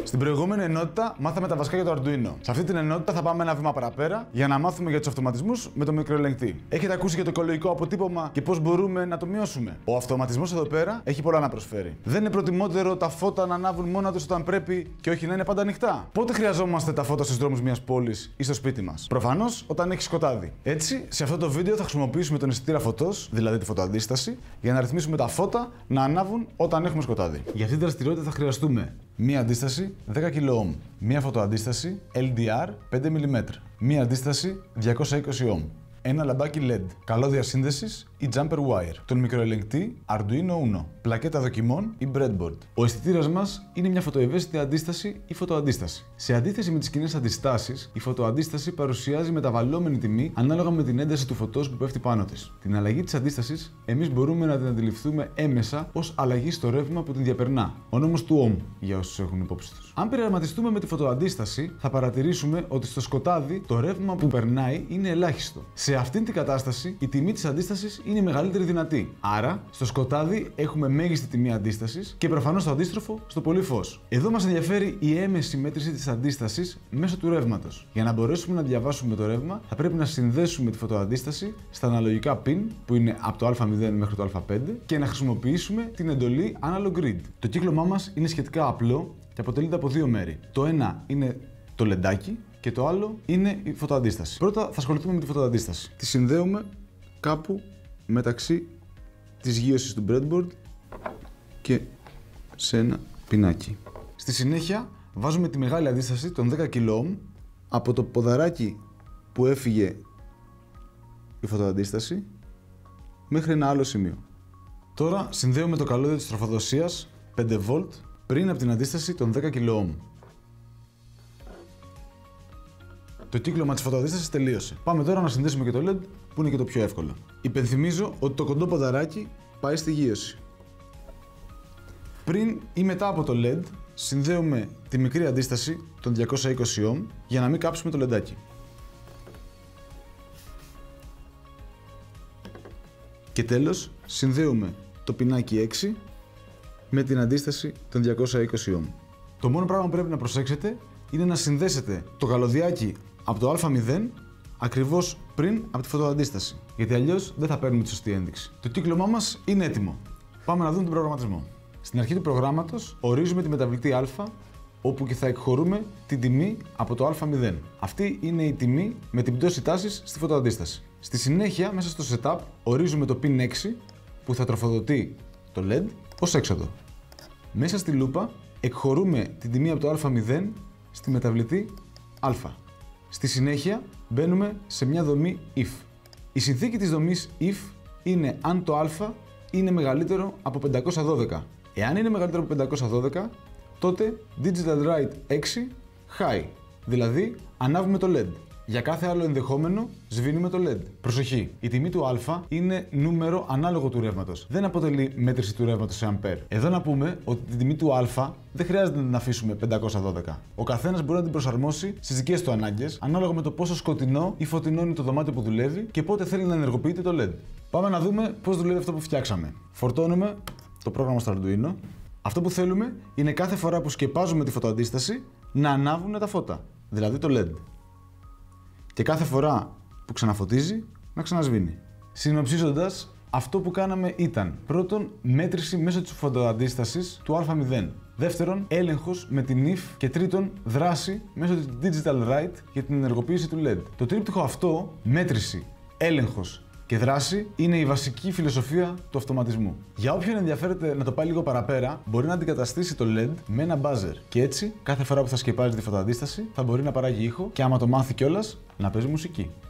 Στην προηγούμενη ενότητα μάθαμε τα βασικά για το Arduino. Σε αυτή την ενότητα θα πάμε ένα βήμα παραπέρα για να μάθουμε για τους αυτοματισμούς με το μικροελεγκτή. Έχετε ακούσει για το οικολογικό αποτύπωμα και πώς μπορούμε να το μειώσουμε? Ο αυτοματισμός εδώ πέρα έχει πολλά να προσφέρει. Δεν είναι προτιμότερο τα φώτα να ανάβουν μόνα τους όταν πρέπει και όχι να είναι πάντα ανοιχτά? Πότε χρειαζόμαστε τα φώτα στους δρόμους μιας πόλης ή στο σπίτι μας? Προφανώς όταν έχει σκοτάδι. Έτσι, σε αυτό το βίντεο θα χρησιμοποιήσουμε τον αισθητήρα φωτός, δηλαδή τη φωτοαντίσταση, για να ρυθμίσουμε τα φώτα να ανάβουν όταν έχουμε σκοτάδι. Για αυτή τη δραστηριότητα θα χρειαστούμε μία αντίσταση 10 kΩ, μία φωτοαντίσταση LDR 5 mm, μία αντίσταση 220 Ω, ένα λαμπάκι LED, καλώδια σύνδεσης ή jumper wire, τον μικροελεγκτή Arduino Uno, πλακέτα δοκιμών ή breadboard. Ο αισθητήρας μας είναι μια φωτοευαίσθητη αντίσταση ή φωτοαντίσταση. Σε αντίθεση με τις κοινές αντιστάσεις, η φωτοαντίσταση παρουσιάζει μεταβαλλόμενη τιμή ανάλογα με την ένταση του φωτός που πέφτει πάνω της. Την αλλαγή της αντίστασης εμείς μπορούμε να την αντιληφθούμε έμεσα ως αλλαγή στο ρεύμα που την διαπερνά. Ο νόμος του Ohm για όσους έχουν υπόψη τους. Αν πειραματιστούμε με τη φωτοαντίσταση, θα παρατηρήσουμε ότι στο σκοτάδι το ρεύμα που περνάει είναι ελάχιστο. Σε αυτήν την κατάσταση η τιμή της αντίστασης είναι η μεγαλύτερη δυνατή. Άρα, στο σκοτάδι έχουμε μέγιστη τιμή αντίστασης και προφανώς το αντίστροφο στο πολύ φως. Εδώ μας ενδιαφέρει η έμεση μέτρηση της αντίστασης μέσω του ρεύματος. Για να μπορέσουμε να διαβάσουμε το ρεύμα, θα πρέπει να συνδέσουμε τη φωτοαντίσταση στα αναλογικά pin που είναι από το α0 μέχρι το α5 και να χρησιμοποιήσουμε την εντολή Analog Grid. Το κύκλωμά μας είναι σχετικά απλό και αποτελείται από δύο μέρη. Το ένα είναι το λεντάκι και το άλλο είναι η φωτοαντίσταση. Πρώτα θα ασχοληθούμε με τη φωτοαντίσταση. Τη συνδέουμε κάπου μεταξύ της γείωσης του breadboard και σε ένα πινάκι. Στη συνέχεια βάζουμε τη μεγάλη αντίσταση των 10 kΩ από το ποδαράκι που έφυγε η φωτοαντίσταση μέχρι ένα άλλο σημείο. Τώρα συνδέουμε το καλώδιο της τροφοδοσίας 5V πριν από την αντίσταση των 10 kΩ. Το κύκλωμα της φωτοαντίστασης τελείωσε. Πάμε τώρα να συνδέσουμε και το LED που είναι και το πιο εύκολο. Υπενθυμίζω ότι το κοντό ποδαράκι πάει στη γείωση. Πριν ή μετά από το LED συνδέουμε τη μικρή αντίσταση των 220 Ω για να μην κάψουμε το λεντάκι. Και τέλος συνδέουμε το πινάκι 6 με την αντίσταση των 220 Ω. Το μόνο πράγμα που πρέπει να προσέξετε είναι να συνδέσετε το καλωδιάκι από το α0 ακριβώς πριν από τη φωτοαντίσταση, γιατί αλλιώς δεν θα παίρνουμε τη σωστή ένδειξη. Το κύκλωμά μας είναι έτοιμο. Πάμε να δούμε τον προγραμματισμό. Στην αρχή του προγράμματος ορίζουμε τη μεταβλητή α, όπου και θα εκχωρούμε την τιμή από το α0. Αυτή είναι η τιμή με την πτώση τάσης στη φωτοαντίσταση. Στη συνέχεια, μέσα στο setup, ορίζουμε το pin 6 που θα τροφοδοτεί το LED ως έξοδο. Μέσα στη λούπα εκχωρούμε την τιμή από το α0 στη μεταβλητή α. Στη συνέχεια μπαίνουμε σε μια δομή if. Η συνθήκη της δομής if είναι αν το α είναι μεγαλύτερο από 512. Εάν είναι μεγαλύτερο από 512, τότε digital write 6 high, δηλαδή ανάβουμε το LED. Για κάθε άλλο ενδεχόμενο σβήνουμε το LED. Προσοχή, η τιμή του α είναι νούμερο ανάλογο του ρεύματος. Δεν αποτελεί μέτρηση του ρεύματος σε αμπέρ. Εδώ να πούμε ότι την τιμή του α δεν χρειάζεται να την αφήσουμε 512. Ο καθένας μπορεί να την προσαρμόσει στις δικές του ανάγκες, ανάλογα με το πόσο σκοτεινό ή φωτεινό είναι το δωμάτιο που δουλεύει και πότε θέλει να ενεργοποιείται το LED. Πάμε να δούμε πώς δουλεύει αυτό που φτιάξαμε. Φορτώνουμε το πρόγραμμα στο Arduino. Αυτό που θέλουμε είναι κάθε φορά που σκεπάζουμε τη φωτοαντίσταση να ανάβουν τα φώτα, δηλαδή το LED. Και κάθε φορά που ξαναφωτίζει να ξανασβήνει. Συνοψίζοντας, αυτό που κάναμε ήταν πρώτον μέτρηση μέσω της φωτοαντίστασης του α0. Δεύτερον, έλεγχος με την if και τρίτον, δράση μέσω της digital write για την ενεργοποίηση του LED. Το τρίπτυχο αυτό, μέτρηση, έλεγχος και δράση, είναι η βασική φιλοσοφία του αυτοματισμού. Για όποιον ενδιαφέρεται να το πάει λίγο παραπέρα, μπορεί να αντικαταστήσει το LED με ένα buzzer. Και έτσι, κάθε φορά που θα σκεπάζει τη φωτοαντίσταση, θα μπορεί να παράγει ήχο και άμα το μάθει κιόλας, να παίζει μουσική.